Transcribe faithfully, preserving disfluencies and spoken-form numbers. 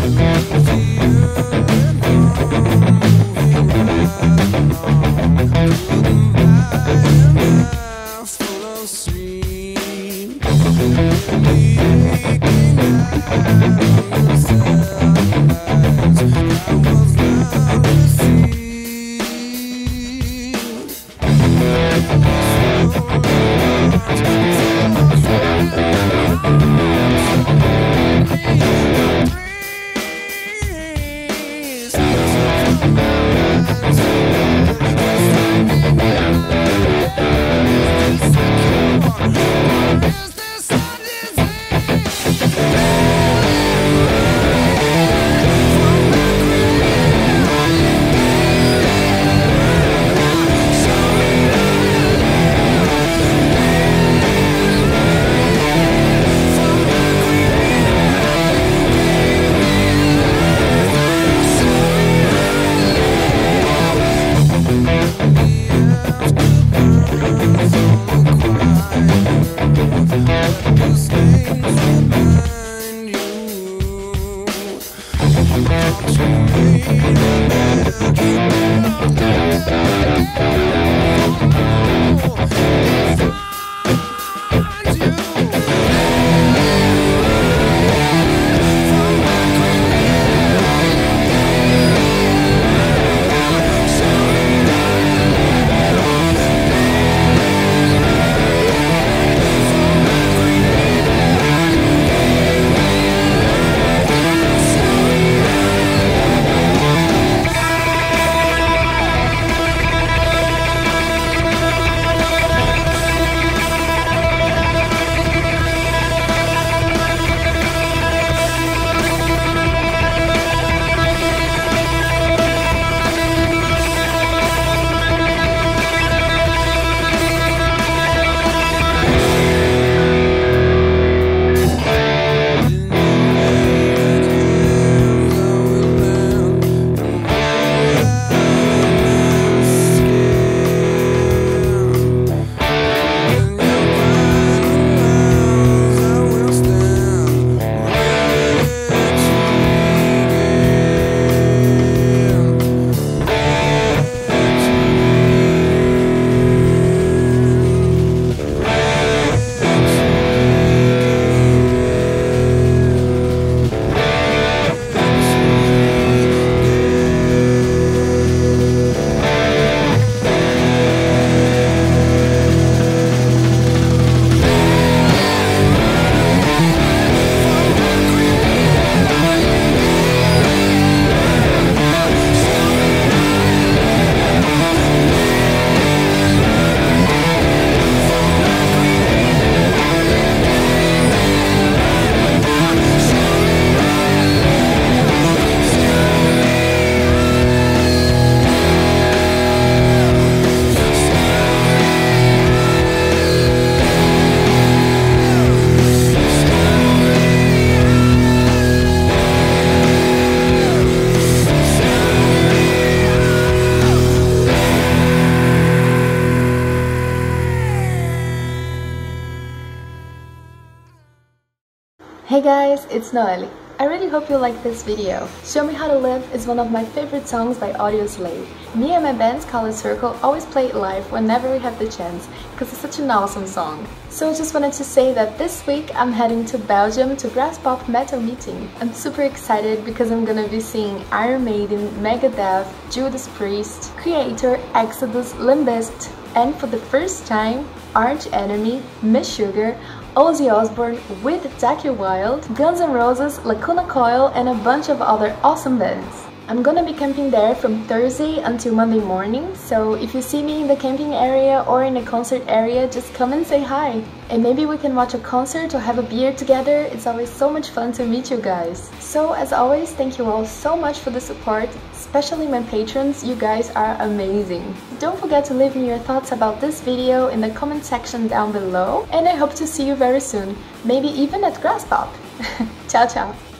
Hey guys, it's Noelle. I really hope you like this video. Show Me How to Live is one of my favorite songs by Audioslave. Me and my band's Color Circle always play it live whenever we have the chance, because it's such an awesome song. So I just wanted to say that this week I'm heading to Belgium to Graspop Metal Meeting. I'm super excited because I'm gonna be seeing Iron Maiden, Megadeth, Judas Priest, Creator, Exodus, Limp Bizkit, and for the first time, Arch Enemy, Meshuggah, Ozzy Osbourne with Zakk Wylde, Guns N' Roses, Lacuna Coil, and a bunch of other awesome bands. I'm gonna be camping there from Thursday until Monday morning, so if you see me in the camping area or in the concert area, just come and say hi. And maybe we can watch a concert or have a beer together. It's always so much fun to meet you guys. So as always, thank you all so much for the support, especially my patrons. You guys are amazing. Don't forget to leave me your thoughts about this video in the comment section down below, and I hope to see you very soon, maybe even at Graspop. Ciao ciao!